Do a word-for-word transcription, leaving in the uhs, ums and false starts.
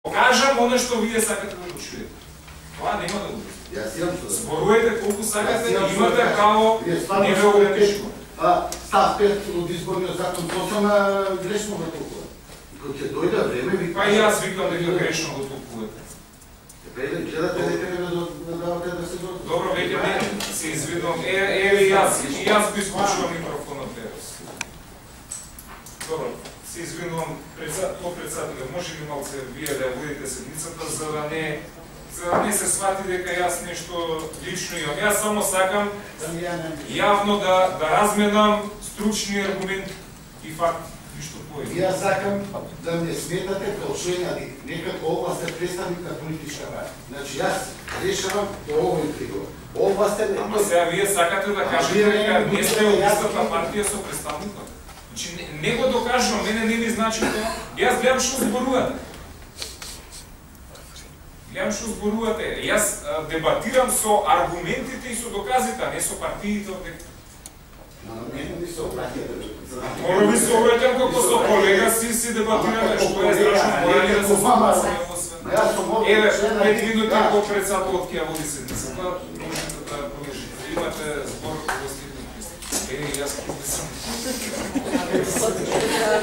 Покажам оно што вие сакате да го чуете. Това нема да го чуете. Зборувате колку сакате, имате право, не ве ограничува. Став пет од изборниот закон сосема грешно го толкува. Кога ќе дојде време, ви... Па и јас викам дека грешно го толкувате. Гледате дека не да давате да се дојде. Добро, веќе не се извидувам. Еве јас, и јас би исклучувам микрофонот teraz. Добро, се извинувам по председателя. Може ли малце вие да ја водите седмицата, за да не за да не се свати дека јас нешто лично имам. Јас само сакам јавно да, да разменам стручни аргументи и факти. Ништо повеќе. Јас сакам да не сметате као член некако областен представник на политичка партија. Значи јас решавам по овој приговор. Областен... Ама сега вие сакате да кажете дека не сте од истата партија со представникот. Значи не, не го докажувам, мене не ми значи тоа. Јас гледам што зборувате. Гледам што зборувате. Јас дебатирам со аргументите и со доказите, а не со партиите од дека. Не ми се обраќате. Мора би се обраќам како со колега си си дебатираме што е страшно морали да се спомнаме. Еве, пет минути по председателот ќе ја води седмицата, можете да продолжите. Имате збор во стилни. Е, јас ќе сам.